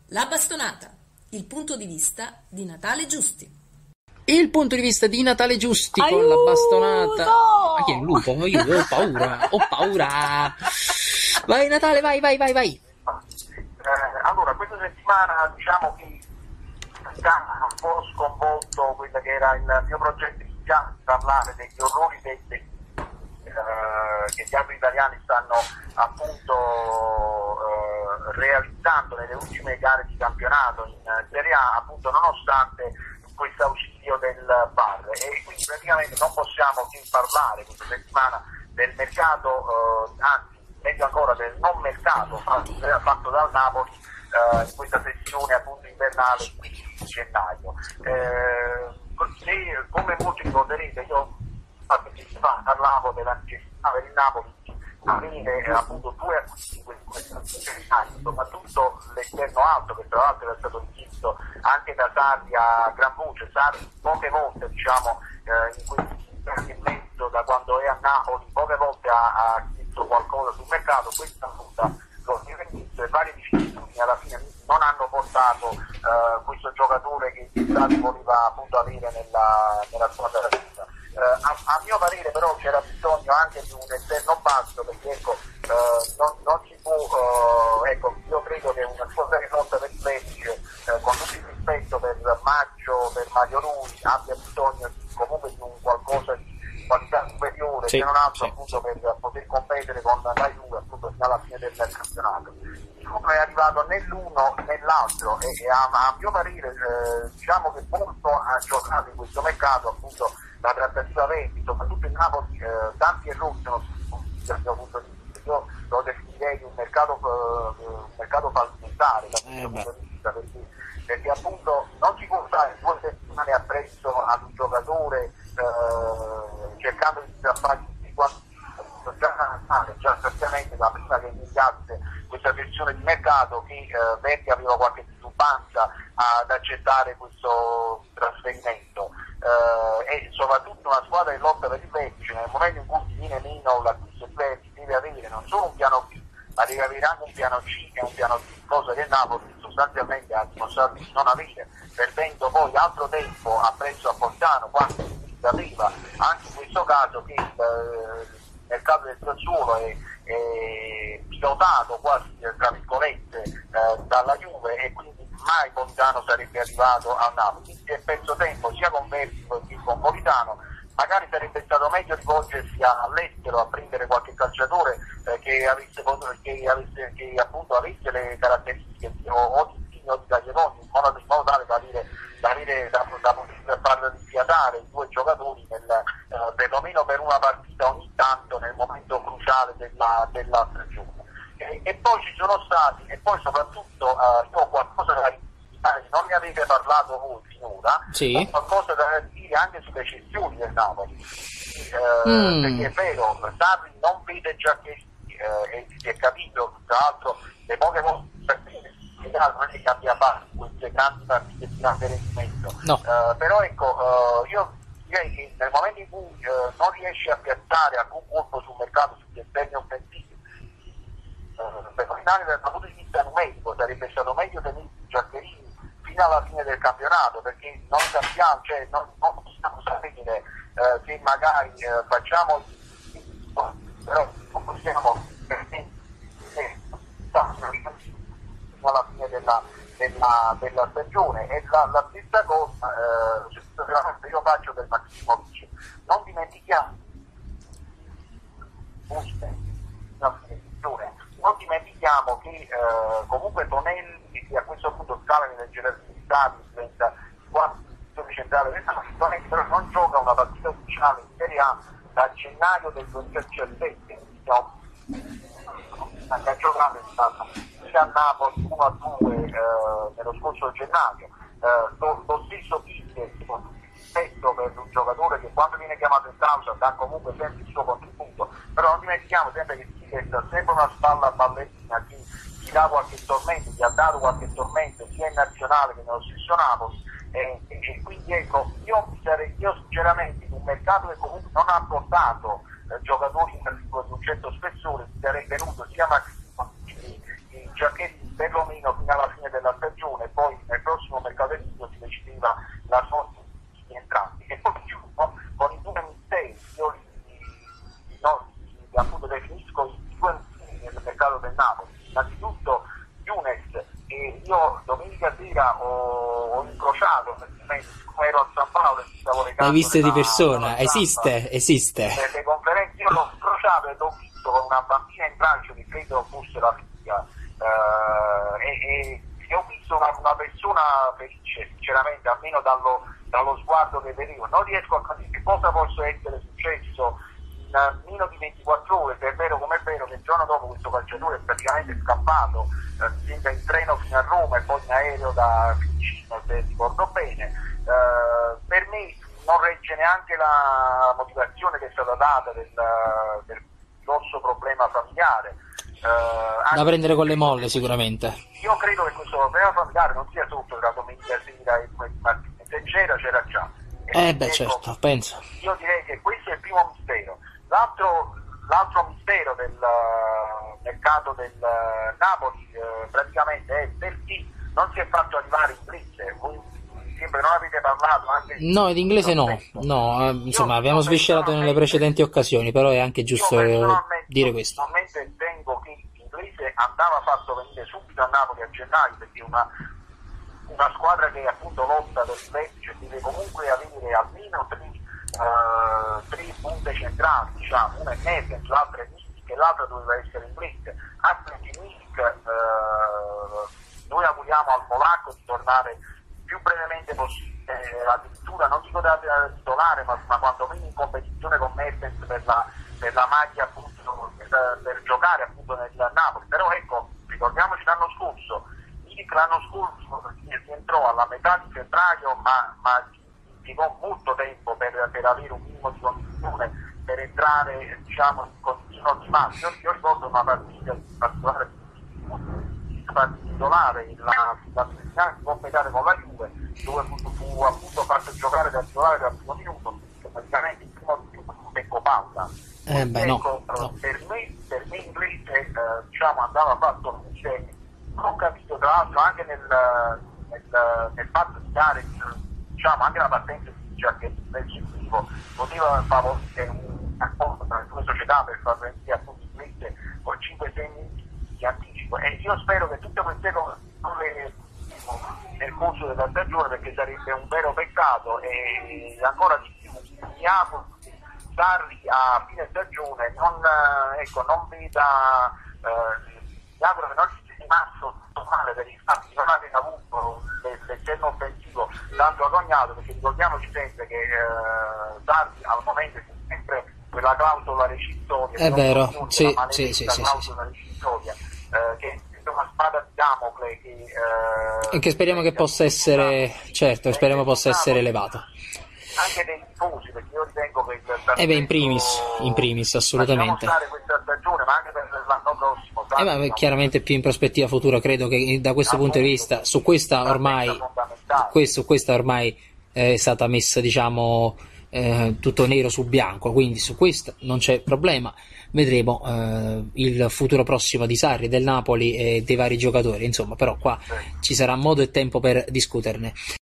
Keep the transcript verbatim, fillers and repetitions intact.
La Bastonata, il punto di vista di Natale Giusti. Il punto di vista di Natale Giusti Aiuto! con la Bastonata. Ma chi è un lupo? Io ho paura, ho paura. Vai Natale, vai, vai, vai, vai. Eh, allora, questa settimana diciamo che sta un po' sconvolto quello che era il mio progetto iniziale di parlare degli orrori dei, dei, eh, che gli altri italiani stanno appunto eh, realizzando nelle ultime gare di campionato in Serie A, appunto nonostante questo ausilio del V A R, e quindi praticamente non possiamo che parlare questa settimana del mercato, eh, anzi meglio ancora del non mercato fatto, fatto dal Napoli eh, in questa sessione appunto invernale di gennaio. Eh, se, come molti ricorderete, io parlavo della necessità per il Napoli di avere eh, appunto due acquisti in questa sessione, soprattutto l'esterno alto, che tra l'altro era stato richiesto anche da Sarri a gran voce. Sarri poche volte, diciamo, eh, in questi anni e mezzo da quando è a Napoli, poche volte ha, ha chiesto qualcosa sul mercato. Questa volta lo visto e varie vicissitudini alla fine non hanno portato eh, questo giocatore che Sarri voleva appunto avere nella, nella squadra da vita. Uh, a, a mio parere però c'era bisogno anche di un esterno basso, perché ecco, uh, non, non si può, uh, ecco, io credo che una squadra risolta per il Lecce, uh, con tutto il rispetto per Maggio, per Mario Rui, abbia bisogno di, comunque di un qualcosa di qualità superiore, sì, se non altro sì. appunto per poter competere con la Juve appunto fino alla fine del campionato. Il Juve è arrivato né l'uno né l'altro e, e a, a mio parere eh, diciamo che molto ha giocato in questo mercato appunto la trattativa Verdi, soprattutto in Napoli, eh, tanti errori sono stati dal mio punto di vista. Io lo definirei un mercato, eh, un mercato fallimentare dal mio punto di vista, perché, perché appunto non si può stare due settimane appresso ad un giocatore eh, cercando di strappare tutti quanti. Già, già certamente da prima che iniziasse questa versione di mercato che eh, Verdi aveva qualche titubanza ad accettare questo trasferimento. Uh, e soprattutto una squadra che lotta per il Lecce, nel momento in cui ti viene meno l'acquisto di Verdi, deve avere non solo un piano B, ma deve avere anche un piano C e un piano D, cosa che Napoli sostanzialmente ha dimostrato di non avere, perdendo poi altro tempo a prezzo a Portano quando si sapeva anche in questo caso che il mercato del Sassuolo è, è pilotato quasi tra virgolette eh, dalla Juve, e quindi mai Politano sarebbe arrivato a Napoli. Si è perso tempo sia con Verdi che con Politano. Magari sarebbe stato meglio rivolgersi all'estero a prendere qualche calciatore eh, che avesse che avesse che appunto avesse le caratteristiche o, o di Pino o di Cagliaroni, in modo, in modo tale da avere da, avere, da, da poter far rifiatare i due giocatori nel, eh, perlomeno per una partita ogni tanto nel momento cruciale della, della stagione. E, e poi ci sono stati, e poi soprattutto eh, io ho qualcosa da dire, non ne avete parlato voi finora, sì. Ho qualcosa da dire anche sulle cessioni del Napoli, eh, mm. perché è vero, Sarri non vede Giacchetti eh, e si è capito, tra l'altro le poche volte non è che abbia fatto queste grandi partite di grande rendimento, no. eh, però ecco eh, io direi che nel momento in cui eh, non riesce a piazzare alcun colpo sul mercato sugli esterni offensivi, per finale dal punto di vista numerico sarebbe stato meglio tenere Giaccherini fino alla fine del campionato, perché non sappiamo, cioè non, non possiamo sapere eh, se magari eh, facciamo però non possiamo alla fine della, della, della stagione. E la, la stessa cosa eh, io faccio per Maximovic. Non dimentichiamo non dimentichiamo che eh, comunque Tonelli, che a questo punto scala nelle gerarchie di Stati, diventa quasi centrale del Napoli, Tonelli però non gioca una partita ufficiale in Serie A da gennaio del duemiladiciassette, no, anche a giocare è stata sia a Napoli uno a due eh, nello scorso gennaio, eh, lo, lo stesso Pitte rispetto per un giocatore che quando viene chiamato in causa dà comunque sempre il suo contributo, però non dimentichiamo sempre che Pitte sta sempre una spalla ballerina che gli dà qualche tormento, gli ha dato qualche tormento sia in nazionale che nello stesso Napoli, e, e, e quindi ecco io, sarei, io sinceramente in un mercato che comunque non ha portato eh, giocatori di un certo spessore, si sarei venuto sia Maximo che Giacchetti perlomeno fino alla fine della stagione io domenica sera ho, ho incrociato, come ero a San Paolo e mi stavo recando. L'hai visto di nella- persona? nella Esiste, stampa, esiste. per le conferenze, io l'ho incrociato e l'ho visto con una bambina in braccio che credo fosse la figlia, eh, e, e, e ho visto una, una persona felice, sinceramente, almeno dallo, dallo sguardo che vedevo. Non riesco a capire cosa possa essere successo in meno di ventiquattro ore, se è vero come è vero che il giorno dopo questo calciatore è praticamente scappato, eh, mi sembra in treno fino a Roma e poi in aereo da Fiumicino, se ricordo bene. Eh, per me non regge neanche la motivazione che è stata data del, del grosso problema familiare. Eh, Da prendere con le molle sicuramente. Io credo che questo problema familiare non sia sotto tra domenica sera e quel mattino, se c'era c'era già. Eh beh, ecco, certo, penso. Io direi che questo è il primo mistero. L'altro, l'altro mistero del uh, mercato del uh, Napoli uh, praticamente è perché non si è fatto arrivare in inglese. Voi mi sembra non avete parlato anche di No, in inglese no, no, eh, insomma abbiamo sviscerato nelle precedenti occasioni, però è anche giusto eh, dire questo. Personalmente ritengo che l'inglese andava fatto venire subito a Napoli a gennaio, perché una, una squadra che appunto lotta per il vertice deve comunque avere almeno tre, uh, tre punte centrali, diciamo, una è Mertens, l'altra è Milik e l'altra doveva essere inglese. Altrimenti Milik, uh, noi auguriamo al polacco di tornare più brevemente possibile, addirittura non dico da titolare, ma, ma quantomeno in competizione con Mertens per la, per la maglia, appunto, per, per giocare appunto nel Napoli. Però ecco, ricordiamoci l'anno scorso, Milik l'anno scorso si entrò alla metà di febbraio, ma, ma impiegò molto tempo per, per avere un minimo di condizione per entrare, diciamo, in condizione ottimale. Io, io ricordo una partita in particolare titolare la, la finale di Coppa Italia con la Juve, dove fu, fu appunto fatto giocare da titolare dal primo minuto, che praticamente il primo minuto fu Becco Paula. Eh beh, ecco, no, no. Per me, per me inglese eh, diciamo andava fatto venire, ho capito tra l'altro anche nel, nel, nel fatto di dare, diciamo, anche la partenza di Giacchetti verso il vivo poteva favorire un accordo tra le due società per far venire appunto inglese con cinque sei minuti di anticipo, e io spero che tutte queste cose non le nel corso della stagione, perché sarebbe un vero peccato, e ancora di più mi auguro che Sarri a fine stagione non, ecco, non veda, eh, mi auguro che non ci sia rimasto tutto male per i fatti che non aveva avuto l'esterno offensivo tanto agognato, perché ricordiamoci sempre che eh, Sarri al momento è sempre quella clausola rescissoria, È vero, non sì, la sì, sì, sì, clausola rescissoria, eh, che è una spada di Damocle che, eh, E che speriamo che possa essere, certo, speriamo possa essere elevato. anche dei tifosi, perché io ritengo che il E beh, in primis, in primis, assolutamente. lasciamo stare questa stagione, ma anche per l'anno prossimo. Eh, ma Sarri, chiaramente più in prospettiva futura, credo che da questo punto di vista, su questa ormai, questo, questa ormai è stata messa, diciamo, eh, tutto nero su bianco, quindi su questo non c'è problema. Vedremo eh, il futuro prossimo di Sarri, del Napoli e dei vari giocatori, insomma, però qua ci sarà modo e tempo per discuterne.